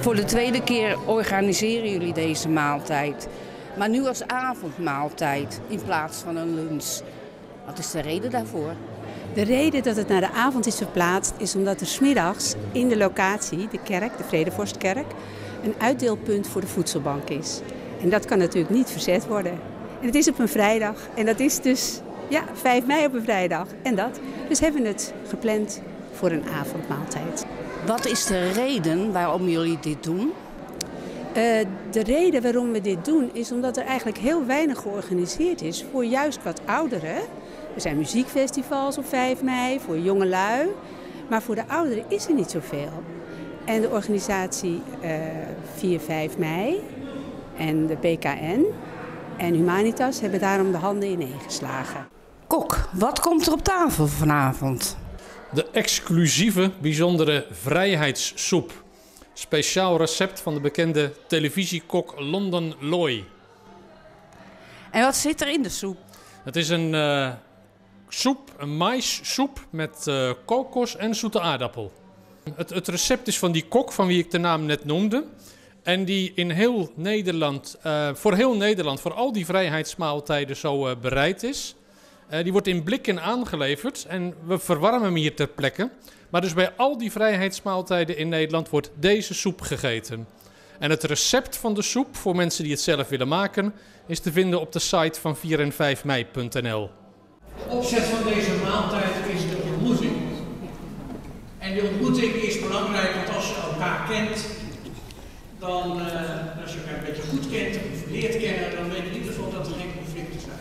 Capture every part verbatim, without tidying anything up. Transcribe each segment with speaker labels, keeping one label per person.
Speaker 1: Voor de tweede keer organiseren jullie deze maaltijd. Maar nu als avondmaaltijd in plaats van een lunch. Wat is de reden daarvoor?
Speaker 2: De reden dat het naar de avond is verplaatst is omdat er 's middags in de locatie, de kerk, de Vredevorstkerk, een uitdeelpunt voor de voedselbank is. En dat kan natuurlijk niet verzet worden. En het is op een vrijdag en dat is dus ja, vijf mei op een vrijdag. En dat. Dus hebben we het gepland voor een avondmaaltijd.
Speaker 1: Wat is de reden waarom jullie dit doen?
Speaker 2: Uh, de reden waarom we dit doen is omdat er eigenlijk heel weinig georganiseerd is voor juist wat ouderen. Er zijn muziekfestivals op vijf mei voor jongelui, maar voor de ouderen is er niet zoveel. En de organisatie uh, vier vijf mei en de P K N en Humanitas hebben daarom de handen ineen geslagen.
Speaker 1: Kok, wat komt er op tafel vanavond?
Speaker 3: De exclusieve, bijzondere vrijheidssoep. Speciaal recept van de bekende televisiekok London Loy.
Speaker 1: En wat zit er in de soep?
Speaker 3: Het is een uh, soep, een maïssoep met uh, kokos en zoete aardappel. Het, het recept is van die kok van wie ik de naam net noemde. En die in heel Nederland, uh, voor heel Nederland, voor al die vrijheidsmaaltijden zo uh, bereid is. Uh, die wordt in blikken aangeleverd en we verwarmen hem hier ter plekke. Maar dus bij al die vrijheidsmaaltijden in Nederland wordt deze soep gegeten. En het recept van de soep, voor mensen die het zelf willen maken, is te vinden op de site van vier en vijf mei punt n l.
Speaker 4: De opzet van deze maaltijd is de ontmoeting. En die ontmoeting is belangrijk, want als je elkaar kent, dan, uh, als je elkaar een beetje goed kent of leert kennen, dan weet je in ieder geval dat er geen conflicten zijn.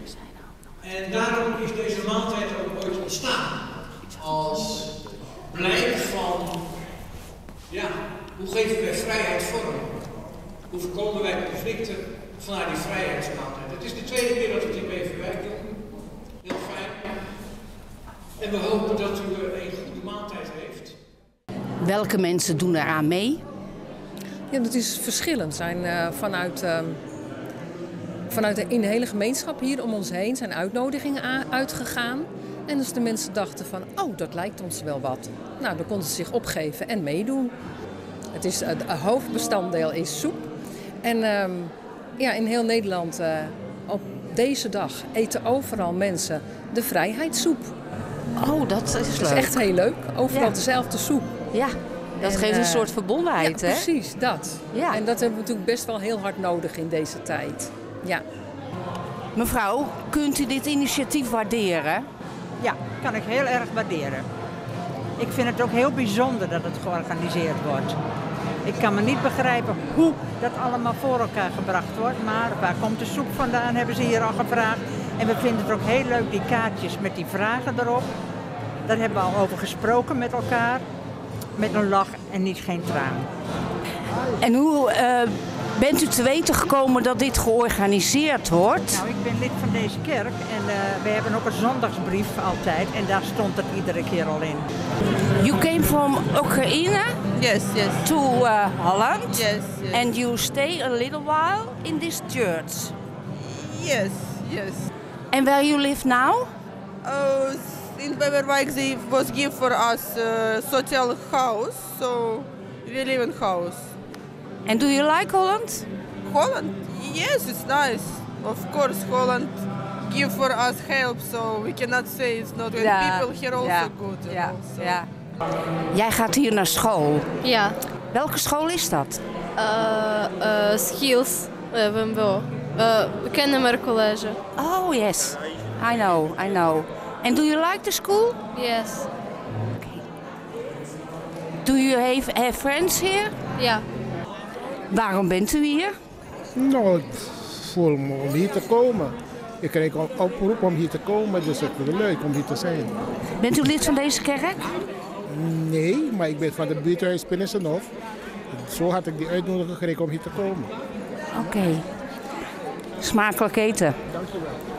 Speaker 4: En daarom is deze maaltijd ook ooit ontstaan als blijk van, ja, hoe geven wij vrijheid vorm? Hoe voorkomen wij conflicten vanuit die vrijheidsmaaltijd? Het is de tweede keer dat we het in Beverwijk doen. Heel fijn. En we hopen dat u een goede maaltijd heeft.
Speaker 1: Welke mensen doen eraan mee?
Speaker 5: Ja, dat is verschillend. Zijn uh, vanuit, uh, vanuit de, in de hele gemeenschap hier om ons heen zijn uitnodigingen uitgegaan. En dus de mensen dachten van, oh, dat lijkt ons wel wat. Nou, dan konden ze zich opgeven en meedoen. Het is, het hoofdbestanddeel is soep. En uh, ja, in heel Nederland uh, op deze dag eten overal mensen de vrijheidssoep.
Speaker 1: Oh, dat is leuk.
Speaker 5: Dat is echt heel leuk. Overal
Speaker 1: ja.
Speaker 5: dezelfde soep.
Speaker 1: Ja, dat en, geeft een uh, soort verbondenheid,
Speaker 5: ja,
Speaker 1: hè?
Speaker 5: Precies, dat.
Speaker 1: Ja.
Speaker 5: En dat hebben we natuurlijk best wel heel hard nodig in deze tijd. Ja.
Speaker 1: Mevrouw, kunt u dit initiatief waarderen?
Speaker 6: Ja, kan ik heel erg waarderen. Ik vind het ook heel bijzonder dat het georganiseerd wordt. Ik kan me niet begrijpen hoe dat allemaal voor elkaar gebracht wordt, maar waar komt de soep vandaan, hebben ze hier al gevraagd. En we vinden het ook heel leuk, die kaartjes met die vragen erop. Daar hebben we al over gesproken met elkaar. Met een lach en niet geen traan.
Speaker 1: En hoe uh, bent u te weten gekomen dat dit georganiseerd wordt?
Speaker 6: Nou, ik ben lid van deze kerk en uh, we hebben ook een zondagsbrief altijd. En daar stond het iedere keer al in.
Speaker 1: You came from Oekraïne?
Speaker 7: Yes, yes.
Speaker 1: To uh, Holland?
Speaker 7: Yes, yes.
Speaker 1: And you stay a little while in this church?
Speaker 7: Yes, yes.
Speaker 1: And where you live now?
Speaker 7: Uh, in Beverwijk they was give for us uh, social house, so we live in house.
Speaker 1: And do you like Holland?
Speaker 7: Holland? Yes, it's nice. Of course, Holland give for us help, so we cannot say it's not good.
Speaker 1: Ja.
Speaker 7: People here also
Speaker 1: ja.
Speaker 7: good.
Speaker 1: Ja.
Speaker 7: Also.
Speaker 1: Ja. Jij gaat hier naar school.
Speaker 8: Ja.
Speaker 1: Welke school is dat?
Speaker 8: Uh, uh, skills, uh, W M B O. Uh, Kennemer College.
Speaker 1: Oh yes, I know, I know. And do you like the school?
Speaker 8: Yes.
Speaker 1: Okay. Do you have, have friends here?
Speaker 8: Ja.
Speaker 1: Waarom bent u hier?
Speaker 9: Nou, ik voel me om hier te komen. Ik kreeg een oproep om hier te komen, dus ik vind het leuk om hier te zijn.
Speaker 1: Bent u lid van deze kerk?
Speaker 9: Nee, maar ik ben van de buurthuis Pinnesenhof. Zo had ik die uitnodiging gekregen om hier te komen.
Speaker 1: Oké. Okay. Smakelijk eten.
Speaker 9: Dank je wel.